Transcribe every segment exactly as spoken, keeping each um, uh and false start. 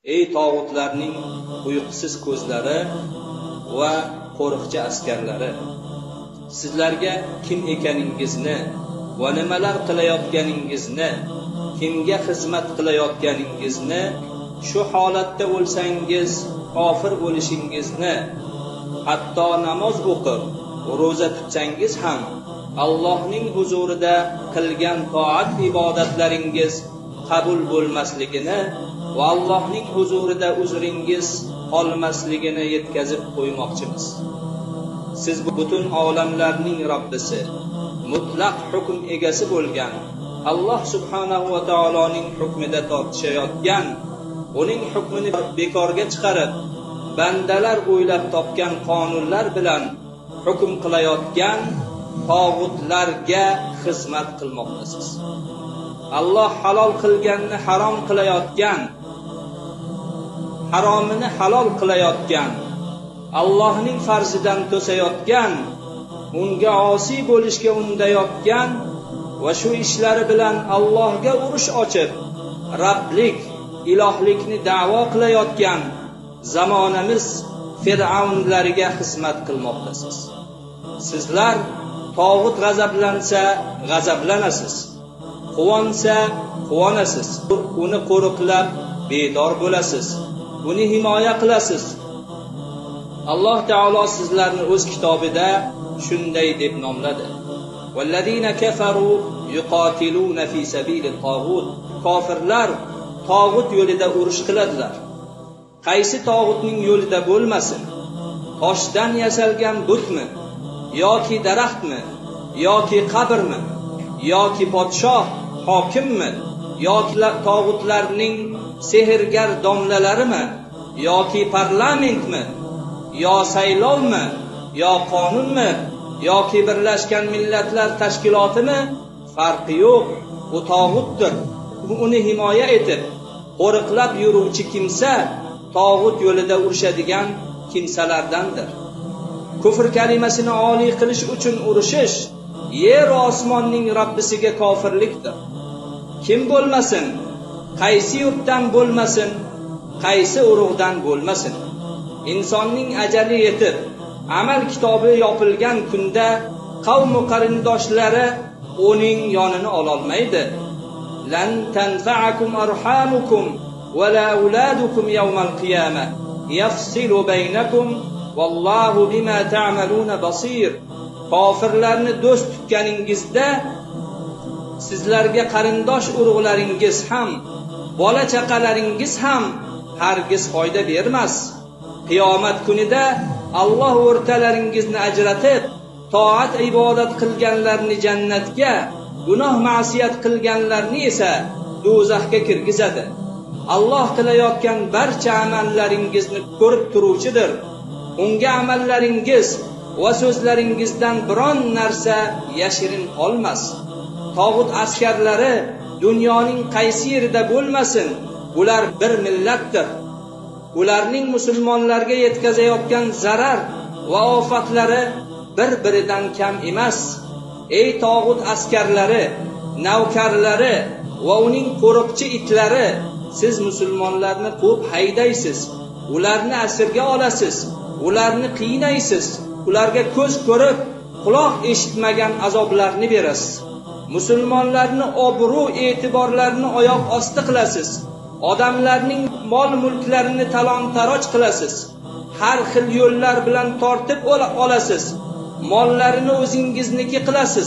ey tog'utlarning uyqusiz ko'zlari va qo'riqchi askarlari, sizlarga kim ekaningizni va nimalar qilayotganingizni, kimga xizmat qilayotganingizni, shu holatda o'lsangiz kofir bo'lishingizni, hatto namoz o'qib ro'za tutsangiz ham Allohning huzurida qilgan toat ibodatlaringiz qabul bo'lmasligini va Allohning huzurida uzringiz qolmasligini yetkazib qo'ymoqchimiz. Siz butun olamlarning Robbisi, mutlaq hukm egasi bo'lgan Alloh subhanahu va taoloning hukmida tortishayotgan, uning hukmini bekorga chiqarib, bandalar o'ylab topgan qonunlar bilan hukm qilayotgan tog'utlarga xizmat qilmoqdasiz. Alloh halol qilganni harom qilayotgan, haromini halol qilayotgan, Allohning farzidan to'sayotgan, unga osiy bo'lishga undayotgan va shu ishlari bilan Allohga urush ochib, Rabblik, ilohlikni da'vo qilayotgan zamonamiz fir'avnlariga xizmat qilmoqdasiz. Sizlar tog'ut g'azablansa g'azablanasiz, quvonsa quvonasiz, uni qo'riqlab bedor bo'lasiz, uni himoya qilasiz. Alloh taolo sizlarni o'z kitobida shunday deb nomladi: "Vallazina kafaru yuqatiluna fi sabilit tagut." Kofirlar tog'ut yo'lida urush qiladilar. Qaysi tog'utning yo'lida bo'lmasin, toshdan yasalgan butmi, yoki daraxtmi, yoki qabrmi, yoki podshoh, hokimmi, yoki tog'utlarning sehrgar domlalarimi, yoki parlamentmi, yo saylovmi, yo qonunmi, yoki Birlashgan Millatlar Tashkilotimi, farqi yo'q, u tog'utdir. Uni himoya etib, qo'riqlab yuruvchi kimsa tog'ut yo'lida urushadigan kimsalardandir. Kufr kalimasini oliy qilish uchun urushish yer va osmonning Robbisiga kofirlikdir. Kim bo'lmasin, qaysi yurtdan bo'lmasin, qaysi urug'dan bo'lmasin, insonning ajali yetib, amal kitobi yopilgan kunda qavm qarindoshlari uning yonini ololmaydi. Lan tanfa'akum arhamukum va la auladukum yawmal qiyamah yafsilu baynakum vallohu bima ta'maluna basir. Kofirlarni do'st tutganingizda sizlarga qarindosh urug'laringiz ham, bola chaqalaringiz ham hargiz foyda bermas. Qiyomat kunida Alloh o'rtalaringizni ajratib, toat ibodat qilganlarni jannatga, gunoh ma'siyat qilganlarni esa do'zaxga kirgizadi. Alloh qilayotgan barcha amallaringizni ko'rib turuvchidir. Unga amallaringiz va so'zlaringizdan biron narsa yashirin qolmas. Tog'ut askarlari dunyoning qaysi yerida bo'lmasin, ular bir millatdir. Ularning musulmonlarga yetkazayotgan zarar va ofatlari bir-biridan kam emas. Ey tog'ut askarlari, navkarlari va uning qo'riqchi itlari, siz musulmonlarni quvib haydaysiz, ularni asirga olasiz, ularni qiynaysiz, ularga ko'z ko'rib, quloq eshitmagan azoblarni berasiz. Musulmonlarni obro' e'tiborlarini oyoq osti qilasiz. Odamlarning mol-mulklarini talon-taroj qilasiz. Har xil yo'llar bilan tortib olasiz. Mollarini o'zingizniki qilasiz.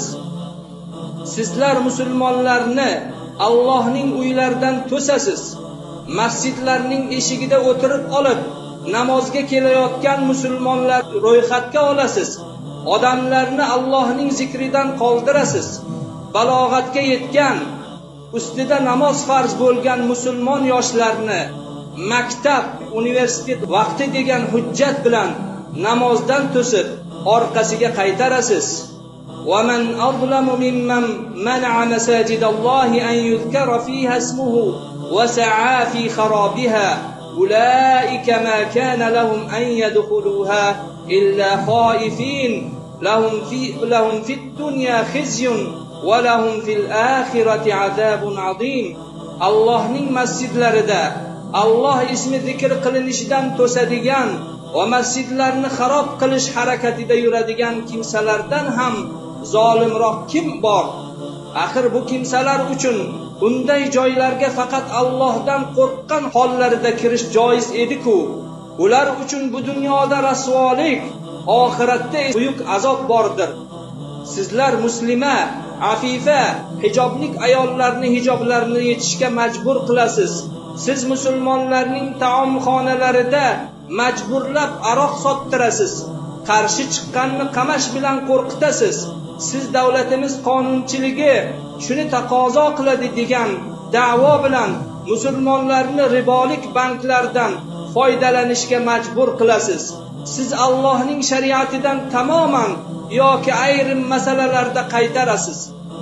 Sizlar musulmonlarni Allohning uylaridan to'sasiz. Masjidlarning eshigida o'tirib olib, namozga kelayotgan musulmonlar ro'yxatga olasiz. Odamlarni Allohning zikridan qoldirasiz. Balog'atga yetgan, ustida namoz farz bo'lgan musulmon yoshlarni maktab, universitet vaqti degan hujjat bilan namozdan to'sib, orqasiga qaytarasiz. Va man azlamu mimman man'a masajidallohi an yuzkara fiha ismuhu va sa'a fi kharabiha ulaika ma kana lahum an yadkhuluha illa khaifin lahum fi lahum fid dunya khizyun va lahum fil akhirati azabun azim. Allohning masjidlarida Alloh ismi zikr qilinishidan to'sadigan va masjidlarni xarob qilish harakatida yuradigan kimsalardan ham zolimroq kim bor? Axir bu kimsalar uchun bunday joylarga faqat Allohdan qo'rqqan hollarida kirish joiz edi-ku. Ular uchun bu dunyoda rasvolik, oxiratda buyuk azob bordir. Sizlar muslima, afifa, hijoblik ayollarni hijoblarini yechishga majbur qilasiz. Siz musulmonlarning taomxonalarida majburlab aroq sottirasiz. Qarshi chiqqanni qamash bilan qo'rqitasiz. Siz davlatimiz qonunchiligi shuni taqozo qiladi degan da'vo bilan musulmonlarni ribolik banklardan foydalanishga majbur qilasiz. Siz Allohning shariatidan tamoman yoki ayrim masalalarda qaytarasiz.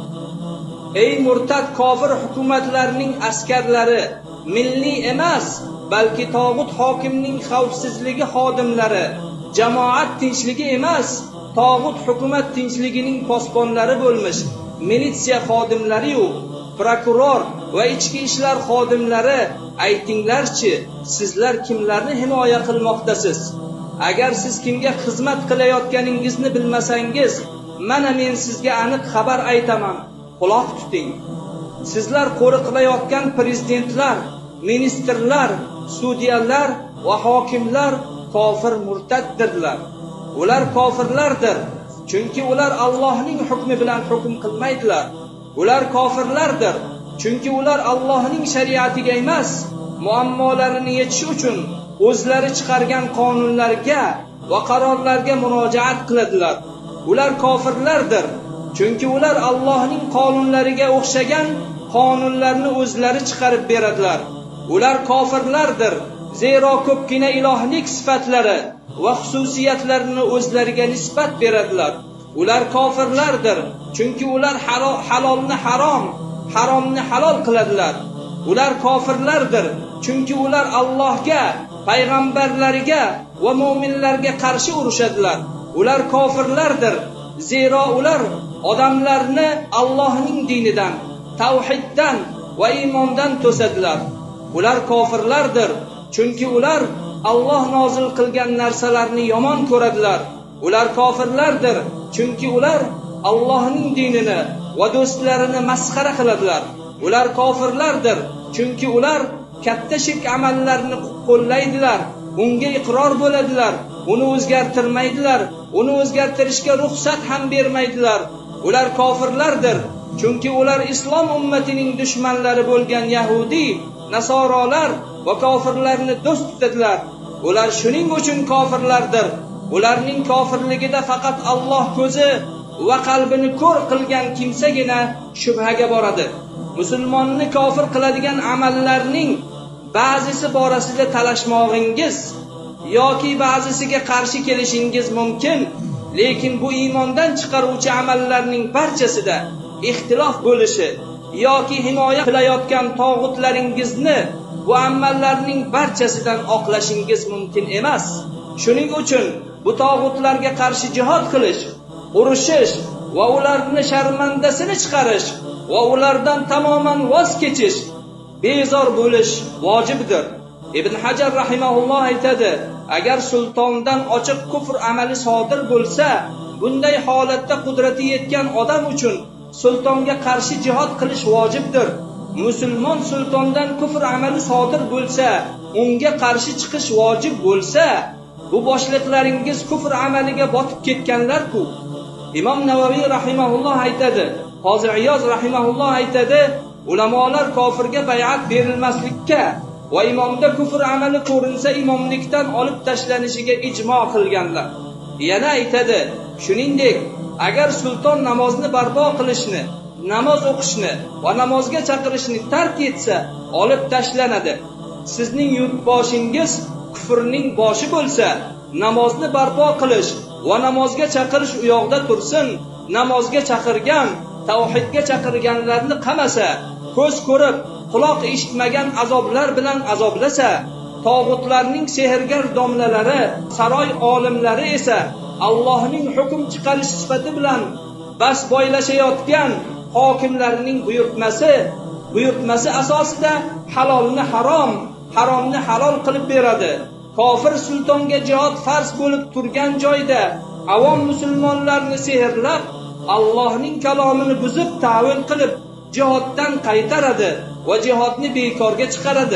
Ey murtad kofir hukumatlarning askarlari, milliy emas, balki tog'ut hokimning xavfsizligi xodimlari, jamoat tinchligi emas, tog'ut hukumat tinchligining posbonlari bo'lmish militsiya xodimlari-yu, prokuror va ichki ishlar xodimlari, aytinglarchi, sizlar kimlarni himoya qilmoqdasiz? Agar siz kimga xizmat qilayotganingizni bilmasangiz, mana men sizga aniq xabar aytaman. Quloq tuting. Sizlar qo'riqlayotgan prezidentlar, ministrlar, sudyalar va hokimlar kofir murtaddirlar. Ular kofirlardir, chunki ular Allohning hukmi bilan hukm qilmaydilar. Ular kofirlardir, chunki ular Allohning shariatiga emas, muammolarini yechish uchun o'zlari chiqargan qonunlarga va qarorlarga murojaat qiladilar. Ular kofirlardir, chunki ular Allohning qonunlariga o'xshagan qonunlarni o'zlari chiqarib beradilar. Ular kofirlardir, zero ko'pgina ilohlik sifatlari va xususiyatlarini o'zlariga nisbat beradilar. Ular kofirlardir, chunki ular halolni harom, haromni halol qiladilar. Ular kofirlardir, chunki ular Allohga, payg'ambarlariga va mu'minlarga qarshi urushadilar. Ular kofirlardir, zero ular odamlarni Allohning dinidan, tavhiddan va iymondan to'sadilar. Ular kofirlardir, chunki ular Alloh nozil qilgan narsalarni yomon ko'radilar. Ular kofirlardir, chunki ular Allohning dinini va do'stlarini masxara qiladilar. Ular kofirlardir, chunki ular katta shirk amallarni qo'llaydilar, unga iqror bo'ladilar, uni o'zgartirmaydilar, uni o'zgartirishga ruxsat ham bermaydilar. Ular kofirlardir, chunki ular islom ummatining dushmanlari bo'lgan yahudi, nasorolar va kofirlarni do'st tutadilar. Ular shuning uchun kofirlardir. Ularning kofirligida faqat Alloh ko'zi va qalbini ko'r qilgan kimsagina shubhaga boradi. Musulmonni kofir qiladigan amallarning ba'zisi borasida talashmog'ingiz yoki ba'zisiga qarshi kelishingiz mumkin, lekin bu iymondan chiqaruvchi amallarning barchasida ixtilof bo'lishi yoki himoya qilayotgan tog'utlaringizni bu amallarning barchasidan oqlashingiz mumkin emas. Shuning uchun bu tog'utlarga qarshi jihad qilish, urushish va ularni sharmandasini chiqarish va ulardan tamoman voz kechish, bezor bo'lish vojibdir. Ibn Hajar rahimahulloh aytadi, agar sultondan ochiq kufr amali sodir bo'lsa, bunday holatda qudrati yetgan odam uchun sultonga qarshi jihad qilish vojibdir. Musulmon sultondan kufr amali sodir bo'lsa, unga qarshi chiqish vojib bo'lsa, bu boshliqlaringiz kufr amaliga botib ketganlar-ku. Imom Navaviy rahimahulloh aytadi, Qozi Iyoz rahimahulloh aytadi, ulamolar kofirga bay'at berilmaslikka va imomda kufr amali ko'rinsa imomlikdan olib tashlanishiga ijmo qilganlar. Yana aytadi, shuningdek, agar sulton namozni barpo qilishni, namoz o'qishni va namozga chaqirishni tark etsa, olib tashlanadi. Sizning yurtboshingiz kufrning boshi bo'lsa, namozni barpo qilish va namozga chaqirish u yoqda tursin, namozga chaqirgan, tavhidga chaqirganlarni qamasa, ko'z ko'rib, quloq eshitmagan azoblar bilan azoblasa, tog'utlarning sehrgar domlalari, saroy olimlari esa Allohning hukm chiqarish sifati bilan bas boylashayotgan hokimlarning buyurtmasi, buyurtmasi asosida halolni harom, haromni halol qilib beradi. Kofir sultonga jihad farz bo'lib turgan joyda avom musulmonlarni sehrlab, Allohning kalomini buzib ta'vil qilib jihoddan qaytaradi va jihodni bekorga chiqaradi.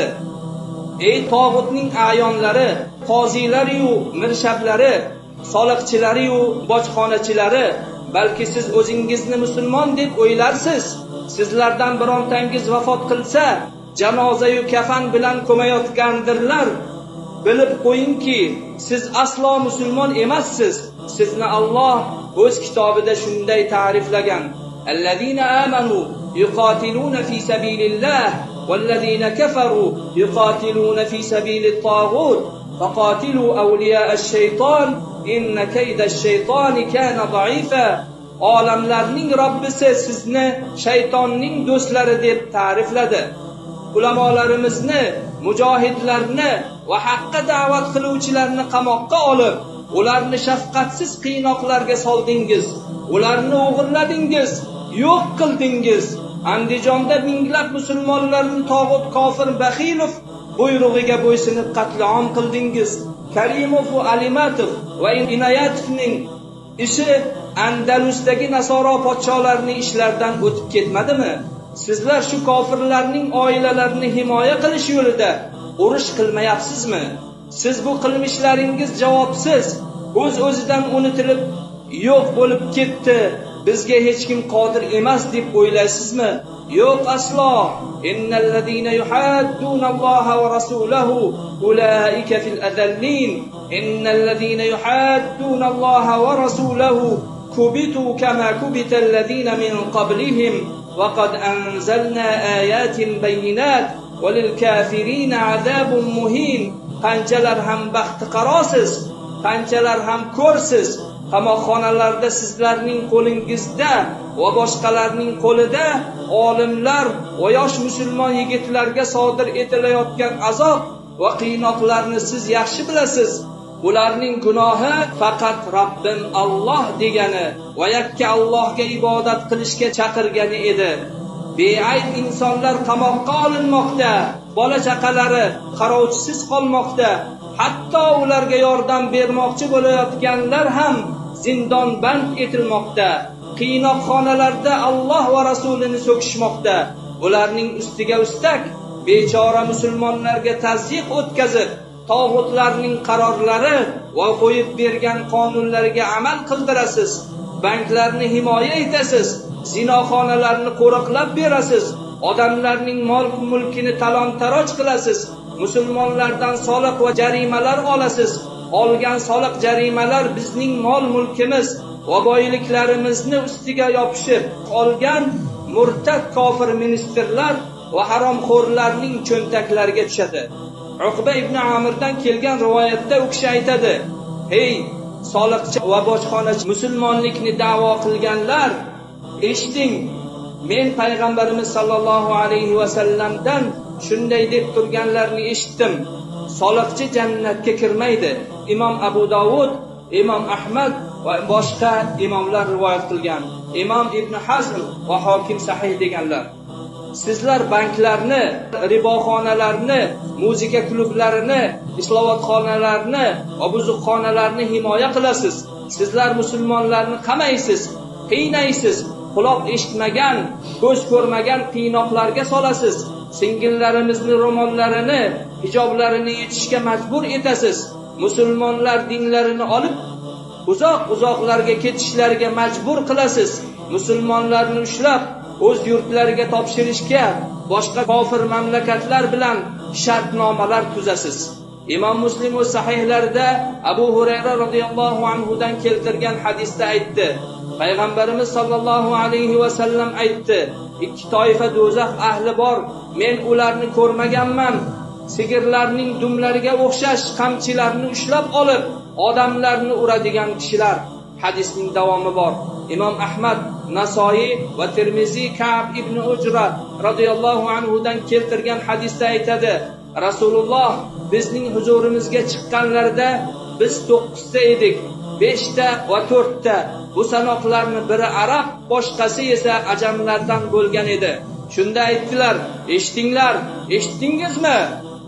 Ey tog'utning ayonlari, qozilari-yu mirshablari, soliqchilari-yu bojxonachilari, balki siz o'zingizni musulmon deb o'ylarsiz. Sizlardan birontangiz vafot qilsa, janoza-yu kafan bilan ko'mayotgandirlar. Bilib qo'yingki, siz aslo musulmon emassiz. Sizni Alloh o'z kitobida shunday ta'riflagan: "Allazina amanu yuqatiluna fi sabilillah wallazina kafaru yuqatiluna fi sabilit taghut faqatilu awliya-ash-shayton inna kaydash-shaytoni kana da'ifa." Olamlarning Robbisi sizni shaytonning do'stlari deb ta'rifladi. Ulamolarimizni, mujohidlarni va haqqa da'vat qiluvchilarni qamoqqa olib, ularni shafqatsiz qiynoqlarga soldingiz, ularni o'g'irladingiz, yo'q qildingiz. Andijonda minglab musulmonlarni tog'ut kofir Baxilov buyrug'iga bo'ysunib qatl-om qildingiz. Karimov va Alimatov va Inoyatovning ishi Andalusdagi nasoro podsholarining ishlaridan o'tib ketmadimi? Sizlar shu kofirlarning oilalarini himoya qilish yo'lida urush qilmayapsizmi? Siz bu qilmishlaringiz javobsiz, o'z-o'zidan unutilib yo'q bo'lib ketdi. Bizga hech kim qodir emas deb o'ylaysizmi? Yo'q, aslo. Innallazina yuhaddunalloha va rasulahu ulaika fil adallin. Innallazina yuhaddunalloha va rasulahu kubitu kama kubital ladina min qablihim va qad anzalna ayatin bayyinat va lil kafirin azabun muhin. Qanchalar ham baxti qarosiz, qanchalar ham ko'rsiz, qamoqxonalarda sizlarning qo'lingizda va boshqalarning qo'lida olimlar va yosh musulmon yigitlarga sodir etilayotgan azob va qiynoqlarni siz yaxshi bilasiz. Ularning gunohi faqat Robbim Alloh degani va yakka Allohga ibodat qilishga chaqirgani edi. Beayb insonlar qamoqqa olinmoqda, bola chaqalari qarovchisiz qolmoqda. Hatto ularga yordam bermoqchi bo'layotganlar ham zindonband etilmoqda. Qiynoqxonalarda Alloh va rasulini so'kishmoqda. Ularning ustiga ustak bechora musulmonlarga tazyiq o'tkazib, tog'utlarning qarorlari va qo'yib bergan qonunlariga amal qildirasiz. Banklarni himoya etasiz, zinoxonalarni qo'riqlab berasiz, odamlarning mol-mulkini talon-taroj qilasiz, musulmonlardan soliq va jarimalar olasiz. Olgan soliq jarimalar bizning mol-mulkimiz va boyliklarimizni ustiga yopishib olgan murtad kofir ministrlar va haromxo'rlarning cho'ntaklariga tushadi. Uqba ibn Amirdan kelgan rivoyatda u kishi aytadi: "Hey, soliqchi va bojxonachi musulmonlikni da'vo qilganlar, eshiting, men payg'ambarimiz sollallohu alayhi va sallamdan shunday deb turganlarni eshitdim. Soliqchi jannatga kirmaydi." Imom Abu Dovud, Imom Ahmad va boshqa imomlar rivoyat qilgan. Imom Ibn Hazm va Hokim sahih deganlar. Sizlar banklarni, riboxonalarni, muzika klublarini, islohotxonalarni va buzuqxonalarni himoya qilasiz. Sizlar musulmonlarni qamaysiz, qiynaysiz, quloq eshitmagan, ko'z ko'rmagan qiynoqlarga solasiz. Singillarimizni ro'mollarini, hijoblarini yechishga majbur etasiz. Musulmonlar dinlarini olib uzoq-uzoqlarga ketishlariga majbur qilasiz. Musulmonlarni ushlab o'z yurtlariga topshirishga boshqa kofir mamlakatlar bilan shartnomalar tuzasiz. Imom Muslim o'z sahihlarida Abu Hurayra radhiyallohu anhu dan keltirgan hadisda aytdi: Payg'ambarimiz sollallohu alayhi va sallam aytdi: "Ikki toifa do'zax ahli bor, men ularni ko'rmaganman. Sigirlarning dumlariga o'xshash qamchilarni ushlab olib, odamlarni uradigan kishilar." Hadisning davomi bor. Imom Ahmad, Nasoiy va Termiziy Ka'b ibn Ujra radhiyallohu anhu dan keltirgan hadisda aytadi: Rasululloh bizning huzurimizga chiqqanlarida biz to'qqizta edik, beshta va to'rtta. Bu sanoqlarni biri arab, boshqasi esa ajamlardan bo'lgan edi. Shunda aytdilar: "Eshitdinglar, eshitdingizmi?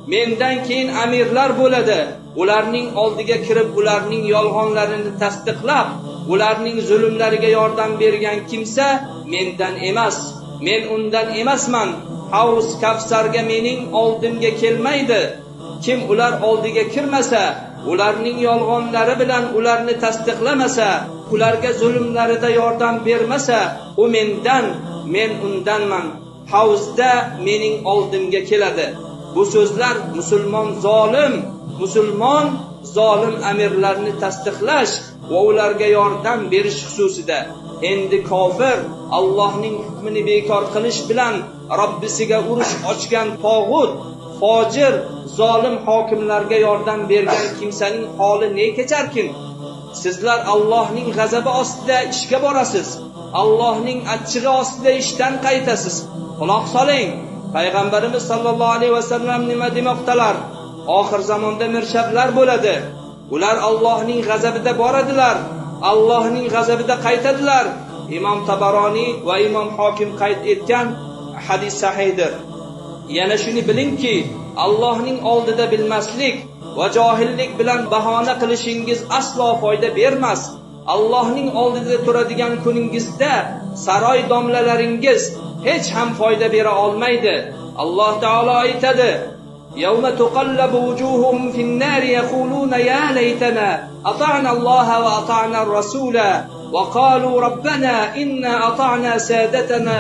mendan keyin amirlar bo'ladi. Ularning oldiga kirib, ularning yolg'onlarini tasdiqlab, ularning zulmlariga yordam bergan kimsa mendan emas, men undan emasman. Havz Kavsarga mening oldimga kelmaydi. Kim ular oldiga kirmasa, ularning yolg'onlari bilan ularni tasdiqlamasa, ularga zulmlarida yordam bermasa, u mendan, men undanman. Havzda mening oldimga keladi. Bu so'zlar musulmon zolim, musulmon zolim amirlarni tasdiqlash va ularga yordam berish xususida. Endi kofir Allohning hukmini bekor qilish bilan Robbisiga urush ochgan tog'ut, fojir, zolim hokimlarga yordam bergan kimsaning holi ne kecharkin? Sizlar Allohning g'azabi ostida ishga borasiz. Allohning achchig'i ostida ishdan qaytasiz. Quloq soling. Payg'ambarimiz sollallohu alayhi vasallam nima demoqdalar? Oxir zamonda mirshablar bo'ladi. Ular Allohning g'azabida boradilar, Allohning g'azabida qaytadilar. Imom Tabaroniy va Imom Hokim qayd etgan hadis sahihdir. Yana shuni bilingki, Allohning oldida bilmaslik va johillik bilan bahona qilishingiz aslo foyda bermas. Allohning oldida turadigan kuningizda saroy domlalaringiz hech ham foyda bera olmaydi. Alloh taolo aytadi: يوم تقلب وجوههم في النار يقولون يا ليتنا أطعنا الله وأطعنا الرسول وقالوا ربنا إنا أطعنا سادتنا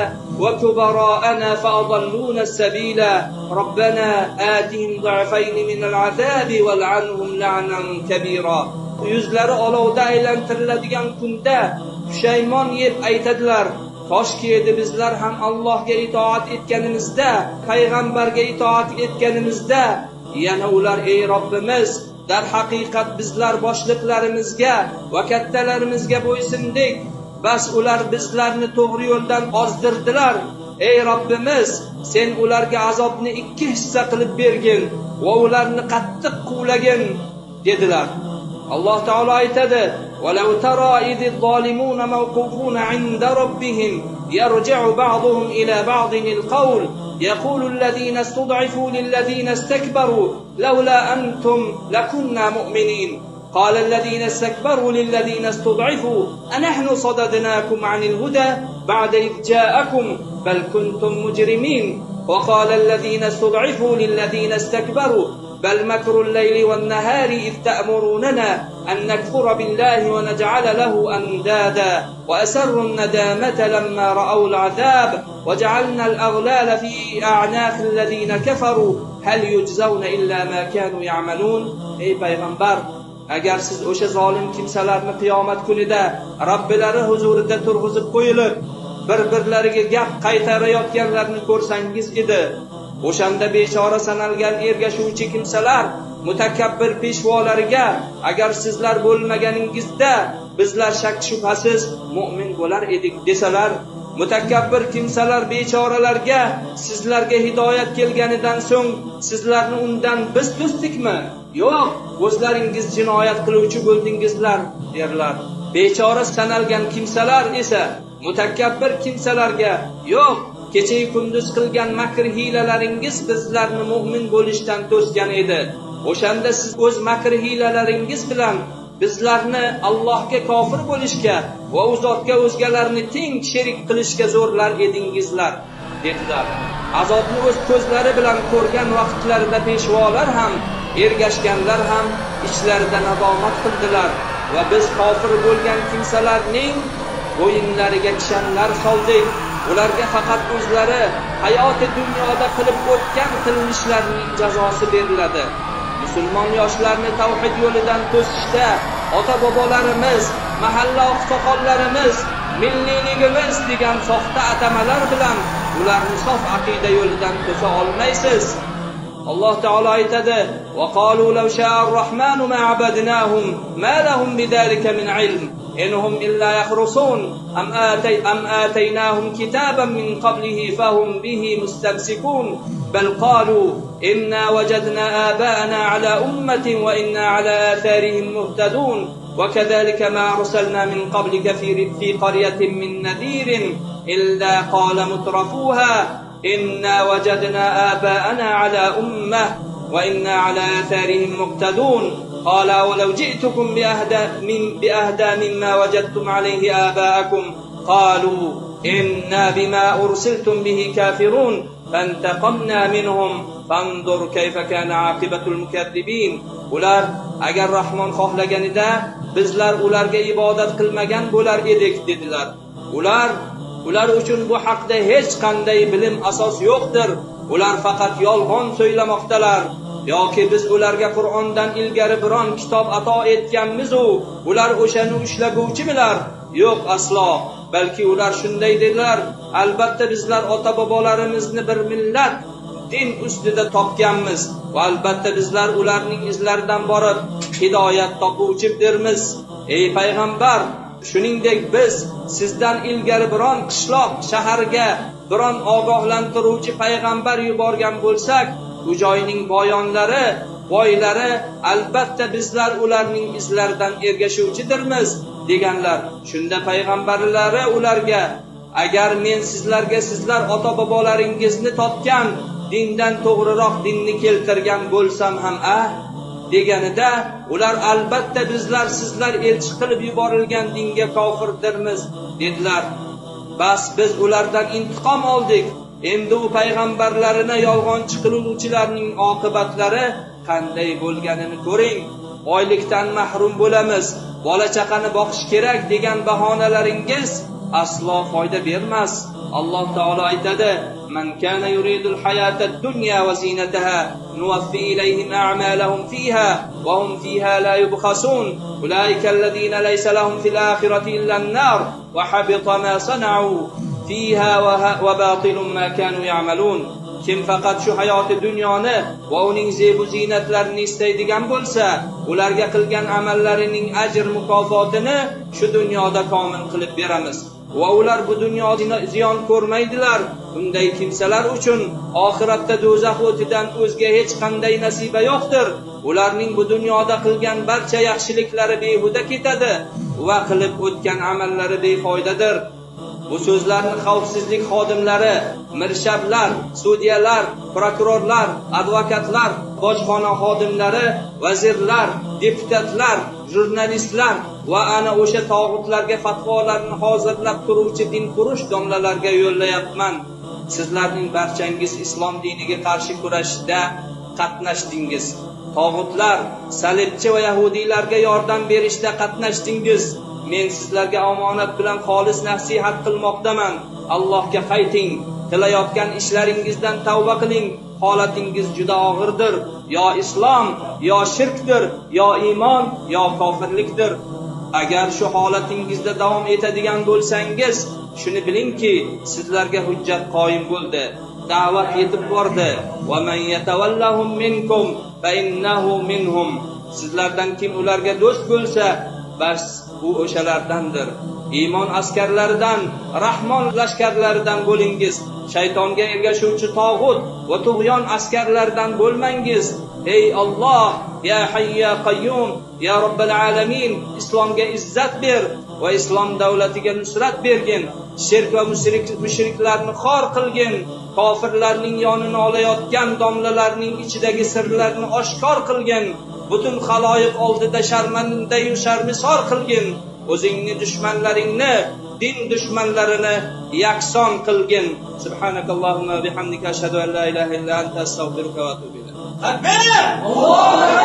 وكبراءنا فأضلونا السبيل ربنا آتهم ضعفين من العذاب والعنهم لعنا كبيرا. Yuzlari olovda aylantiriladigan kunda pushaymon yeb aytadilar: Toshki edi bizlar ham Allohga itoat etganimizda, payg'ambarga itoat etganimizda. Yana ular: ey Robbimiz, dar haqiqat bizlar boshliqlarimizga va kattalarimizga bo'ysundik, bas ular bizlarni to'g'ri yo'ldan ozdirdilar. Ey Robbimiz, sen ularga azobni ikki hissa qilib bergin va ularni qattiq quvlagin dedilar. Alloh taolo aytadi: "Walau tara idh zalimun mawqufun 'inda rabbihim yarji'u ba'dhum ila ba'dhin al-qawl yaqulu alladhina istud'ifu lilladhina istakbaru lawla antum lakunna mu'minin قال الذين استكبروا للذين استضعفوا أنحن صددناكم عن الهدى بعد إذ جاءكم بل كنتم مجرمين وقال الذين استضعفوا للذين استكبروا بل مكر الليل والنهار إذ تأمروننا أن نكفر بالله ونجعل له أندادا وأسروا الندامة لما رأوا العذاب وجعلنا الأغلال في أعناق الذين كفروا هل يجزون إلا ما كانوا يعملون." Ey payg'ambar, agar siz o'sha zolim kimsalarni qiyomat kunida Robbilari huzurida turg'izib qo'yilib, bir-birlariga gap qaytarayotganlarni ko'rsangiz edi, o'shanda bechora sanalgan ergashuvchi kimsalar mutakabbir peshvolariga: agar sizlar bo'lmaganingizda bizlar shak shubhasiz mu'min bo'lar edik desalar, mutakabbir kimsalar bechoralarga: sizlarga hidoyat kelganidan so'ng sizlarni undan biz to'sdikmi? Yo'q, o'zlaringiz jinoyat qiluvchi bo'ldingizlar derlar. Bechora sanalgan kimsalar esa mutakabbir kimsalarga: yo'q, kecha kunduz qilgan makr hiylalaringiz bizlarni mu'min bo'lishdan to'sgan edi. O'shanda siz o'z makr hiylalaringiz bilan bizlarni Allohga kofir bo'lishga va u zotga o'zgalarni teng sherik qilishga zo'rlar edingizlar dedilar. Azobni o'z ko'zlari bilan ko'rgan vaqtlarida peshvolar ham, ergashganlar ham ichlaridan nadomat qildilar va biz kofir bo'lgan kimsalarning bo'yinlariga kishanlar soldik. Ularga faqat o'zlari hayoti dunyoda qilib o'tgan qilmishlarining jazosi beriladi. Musulmon yoshlarni tavhid yo'lidan to'sishda ota-bobolarimiz, mahalla oqsoqollarimiz, milliyligimiz degan soxta atamalar bilan ularni sof aqida yo'lidan to'sa olmaysiz. Alloh taolo aytadi: "Va qalu law sha'a ar-rahmanu ma 'abadnahum ma lahum bidhalika min 'ilm inhum illa yakhrusun am atay am ataynahum kitaban min qablihi fahum bihi mustamsikun bal qalu inna wajadna aba'ana 'ala ummatin wa inna 'ala atharihim muhtadun وكذلك ما أرسلنا من قبلك في في قرية من نذير إلا قال مترفوها إنا وجدنا آباءنا على أمة وإنا على آثارهم مقتدون قال ولو جئتكم بأهدى من بأهدى مما وجدتم عليه آباءكم قالوا إنا بما أرسلتم به كافرون فانتقمنا منهم فانظر كيف كان عاقبة المكذبين. ular agar Rahmon xohlaganida bizlar ularga ibodat qilmagan bo'lar edik dedilar. Ular ular uchun bu haqda hech qanday bilim asos yo'qdir. Ular faqat yolg'on so'ylamoqdalar. yoki biz ularga Qur'ondan ilgari biron kitob ato etganmiz-u, ular o'shani ushlaguvchimilar? Yo'q, aslo. Balki ular shunday dedilar: albatta bizlar ota-bobolarimizni bir millat din ustida topganmiz va albatta bizlar ularning izlaridan borib hidoyat topuvchidirmiz. Ey payg'ambar, shuningdek biz sizdan ilgari biron qishloq, shaharga biron ogohlantiruvchi payg'ambar yuborgan bo'lsak, u joyning boyonlari, boylari albatta bizlar ularning izlaridan ergashuvchidirmiz deganlar. Shunda payg'ambarlari ularga: agar men sizlarga sizlar ota-bobolaringizni topgan dindan to'g'riroq dinni keltirgan bo'lsam ham a deganida, ular albatta bizlar sizlar elchi qilib yuborilgan dinga kofirdirmiz dedilar. Bas biz ulardan intiqom oldik. Endi u payg'ambarlarini yolg'onchi qiluvchilarning oqibatlari qanday bo'lganini ko'ring. Oylikdan mahrum bo'lamiz, bola chaqani boqish kerak degan bahonalaringiz aslo foyda bermas. Alloh taolo aytadi: "Man kana yuridul hayatad dunya wa zinataha nuwaffi ilayhim a'malahum fiha wa hum fiha la yubkhasun ulaika alladhina laysa lahum fil akhirati illa an-nar wa habita ma sana'u fiha wa batilun ma kanu ya'malun." Kim faqat shu hayoti dunyoni va uning zebu ziynatlarini istaydigan bo'lsa, ularga qilgan amallarining ajr mukofotini shu dunyoda komil qilib beramiz. Va ular bu dunyoda ziyon ko'rmaydilar. Bunday kimsalar uchun oxiratda do'zax o'tidan o'zga hech qanday nasiba yo'qdir. Ularning bu dunyoda qilgan barcha yaxshiliklari behuda ketadi va qilib o'tgan amallari befoydadir. Bu so'zlarni xavfsizlik xodimlari, mirshablar, sudyalar, prokurorlar, advokatlar, bojxona xodimlari, vazirlar, deputatlar, jurnalistlar va ana o'sha tog'utlarga fatvolarni hozirlab turuvchi dinfurush domlalarga yo'llayapman. Sizlarning barchangiz islom diniga qarshi kurashda qatnashdingiz. Tog'utlar, salibchi va yahudiylarga yordam berishda qatnashdingiz. Men sizlarga omonat bilan xolis nasihat qilmoqdaman. Allohga qayting, qilayotgan ishlaringizdan tavba qiling. Holatingiz juda og'irdir. Yo islom, yo shirkdir, yo iymon, yo kofirlikdir. Agar shu holatingizda davom etadigan bo'lsangiz, shuni bilingki, sizlarga hujjat qoyim bo'ldi. Da'vat yetib bordi. Va man yatawallahum minkum fa innahu minhum. Sizlardan kim ularga do'st bo'lsa, bas u o'shalardandir. Iymon askarlaridan, Rahmon lashkarlaridan bo'lingiz. Shaytonga ergashuvchi tog'ut va tug'yon askarlaridan bo'lmangiz. Ey Alloh, ya Hayy ya Qayyum, ya Robbil alamin, islomga izzat ber va islom davlatiga nusrat bergin. Shirk va mushrik mushriklarni xor qilgin. Kofirlarning yonini olayotgan domlalarning ichidagi sirlarni oshkor qilgin. Butun xaloyiq oldida sharmandayu sharmisor qilgin. O'zingni dushmanlaringni, din dushmanlarini yakson qilgin. Subhanakallohumma bihamdika ashhadu an la ilaha illa anta astaghfiruka va atubu ilayk. Takbir! Allohu akbar!